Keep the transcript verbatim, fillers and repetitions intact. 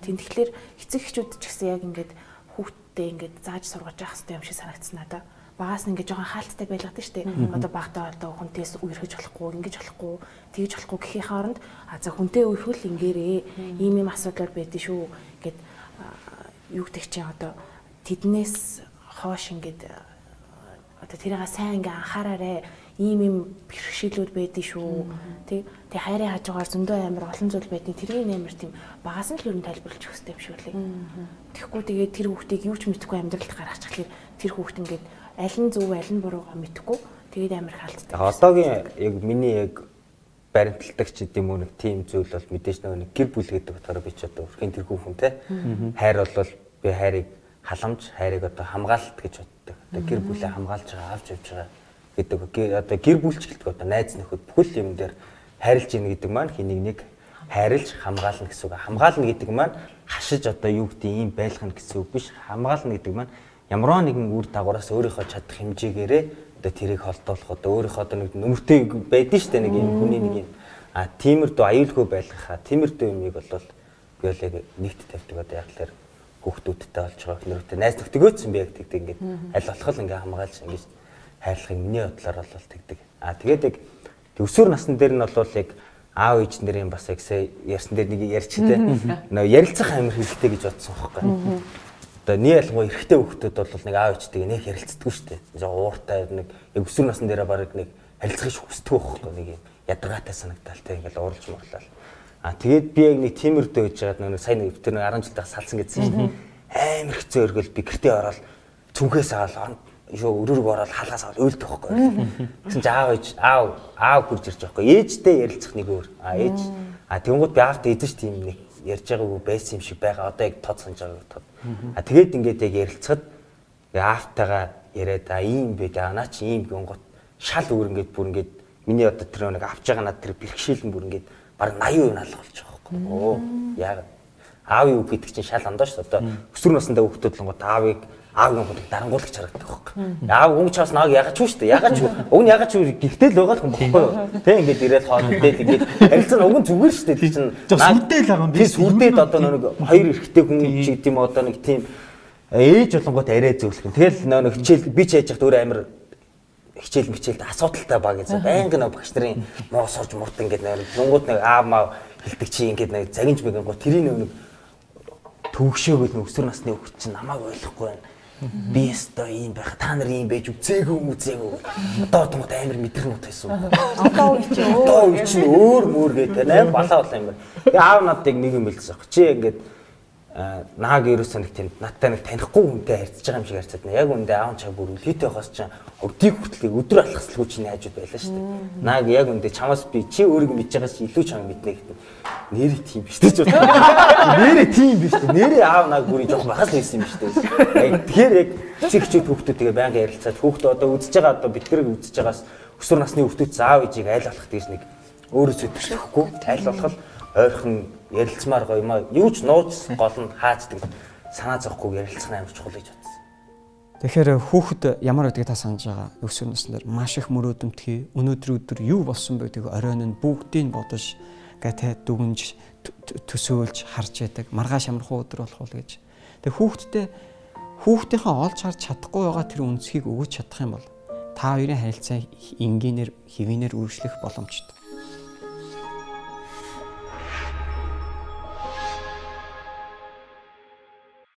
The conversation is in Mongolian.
Тийм тэгэхээр эцэг эхчүүд ч гэсэн яг ингээд хүүхдээ ингээд зааж сургаж явах хэрэгтэй юм шиг санагдсан надаа. Багаас нь ингээд жоохон хаалттай байлгадаг шүү дээ. Одоо багтаа одоо хүнтээс үерхэж болохгүй, ингэж болохгүй, тэгж болохгүй гэхийн хооронд а за хүнтэй үерхүүл ингээрээ ийм ийм асуудал байдгийн шүү гэд юу гэдэг чинь одоо тэднээс хоош ингээд одоо тэрийг сайн ингээ анхаараарэ ийм ийм бэрхшээлүүд байдгийн шүү. Тэг тэг хайрын хажуугаар зөндөө амар олон зүйл байдгийг тэргийн амар тийм багаас нь л юу тайлбарлаж өгөх хэрэгтэй юм шиг үлээ. Тэгэхгүй тэгээд тэр хүүхдийг юу ч мэдэхгүй амьдралд гаргаж чахлаар тэр хүүхд ингээд аль нь зөв аль нь буруугаа мэдэхгүй тэгээд амар хаалттай. Одоогийн яг миний яг баримталдаг ч гэдэм үү нэг тийм зүйл бол мэдээж нэг гэр бүл гэдэг утгаараа би ч одоо өрхийн тэр хүүхэн те хайр бол би хайрыг халамж хайрыг одоо хамгаалалт гэж боддог. Одоо гэр бүлээ хамгаалж байгаа авч явж байгаа гэдэг. Одоо гэр бүлч гэдэг одоо найз нөхөд бүхэл юм дээр хайрлж ийн гэдэг маань хэнийг нэг хайрлж хамгаална гэсэн үг. Хамгаална гэдэг маань хашиж одоо юу гэдэг ийм байлгана гэсэн үг биш. Хамгаална гэдэг маань ямар нэгэн үр дагавраас өөрийнхөө чадах хэмжээгээрээ одоо тэрийг холдуулах одоо өөрийнхөө одоо нэг нөмөртэй байдэн штэ нэг юм хүний нэг юм а тиймэрдүү аюулгүй байлгахаа тиймэрдүү юмыг бол би бол яг нэгт тавьдаг одоо яг л хүүхдүүдтэй болж байгаа хнөрөтэй найз нөхдөдгөөцсөн би яг тэгдэг ингээд аль болох л ингээ хамгаалж ингэж хайрлахыг миний бодлоор бол тэгдэг. А тэгээд яг өсвөр насны дээр нь бол яг аав ээж нарын бас яг ярьсан дээр нэг ярьчтэй нөө ярилцах амир хэрэгтэй гэж бодсон байхгүй. Одоо нэг ялгуу эрэгтэй хүүхдүүд бол нэг аав ээжтэйгээ нэг ярилцдаггүй шүү дээ. Жоо ууртай нэг яг өсвөр насны дээр баг нэг харилцахыг хүсдэг байхгүй нэг юм ядаргаатай санагдал тэ ингээл уурлж муурлал. А тэгээд би яг нэг тиймэрдөө гэж яагаад нэг сайн нэг тэр нэг арван жил дахь салсан гэсэн шүү дээ. Амар хэцүү өргөл би гэртээ ороод цүнхээс аваад юу өрөөрөг ороод хаалгаас аваад уйлдэх байхгүй. Гэсэн чи аав ээж аав аав хурж ирж байхгүй. Ээжтэй ярилцах нэг өөр. А ээж а тэгэнгүүт би аавтай эзэж тийм нэг ярьж байгаагүй байсан юм шиг байгаа. Одоо яг тод санаж байгаа тод. А тэгээд ингээд яг ярилцахад аавтайгаа яриад а ийм бэ аа наа чи ийм гингот шал өөр ингээд бүр ингээд миний одоо тэр нэг авч байгаа надад тэр бэрхшээлэн бүр ингээд баг восемь процент наалга болж байгаа байхгүй. Оо яг аав юу гэдэг чинь шал андаа шүү. Одоо өсвөр насндаа хүүхдүүд л гот аавыг аавын хүүхд дарангуулагч харагддаг байхгүй. Аав хүн чаас нааг ягач шүү дээ. Ягач уг нь ягач гихтэл байгаа л хүн бохгүй юу. Тэ ингээд ирээд хоол идэл ингээд харилцаа уг нь зүгээр шүү дээ. Тэр чинь сүрдэл байгаа юм би сүрдээд одоо нэг хоёр эрэгтэй хүн ч гэдэм одоо нэг тийм ээж болонгот арай зөөлөх. Тэгэл нэг хичээл би ч яаж яхад өөр амир хичээл мичээлд асуудалтай баг гэсэн. Байнга нэг багш нарын муу сурж мурт ингээд нэг зунгууд нэг аав маа хэлдэг чи ингээд нэг загинж мэгэн гоо тэрийн нэг төвөгшөөгөл нэг өсвөр насны хүүхд чинь намайг ойлгохгүй байна. Би өстой ийм байх та нар ийм байж үзээгүй юм үзээгүй. Одоо томот амар мэдрэнүүд байсан. Одоо үе чи одоо үе чи өөр мөр гэдэг амар балаа бол амар. Тэгээ аав надыг нэг юм хэлсэн. Чи ингээд нааг ерөөсөө нэг тийм надтай нэг танихгүй хүнтэй харьцаж байгаа юм шиг харьцаад байна. Яг үндэ аав чаг бүр үлгээтэй байхаас чинь өдийг хүртэл өдөр алхаслгүй чиний хажууд байлаа шүү дээ. Нааг яг үндэ чамаас би чи өөрийгөө мэдж байгаас илүү чанга мэднэ гэдэг. Нэрээ тийм биш үү? Нэрээ тийм биш үү? Нэрээ аав нааг бүрий жоох бахас хэлсэн юм биш үү? Тэгэхээр яг эцэг эхчүүд хүүхдүүдтэйгээ байнга ярилцаад хүүхдээ одоо үзэж байгаа одоо битгэрэг үзэж байгаас өсвөр насны хүүхдүүд аав ээжийг айл болох гэж нэг өөрөөсөө төсөхгүй айл болох ойрхон ярилцмаар гоё юм аа юу ч нууц гол нь хаацдаг санаа зовхгүй ярилцах амар чухал гэж бодсон. Тэгэхээр хүүхэд ямар байдгийг та санаж байгаа өсвөр наснаар маш их мөрөөдөлтгий өнөөдөр өдөр юу болсон байдгийг оройн нь бүгдийг бодож гэт дүгнж төсөөлж харж яадаг маргааш амархан өдөр болох уу гэж. Тэгээ хүүхдтэй хүүхдийнхээ олж харж чадахгүй байгаа тэр үнцгийг өгөөж чадах юм бол та хоёрын харилцаа энгийнээр хэвийнээр үргэлжлэх боломжтой.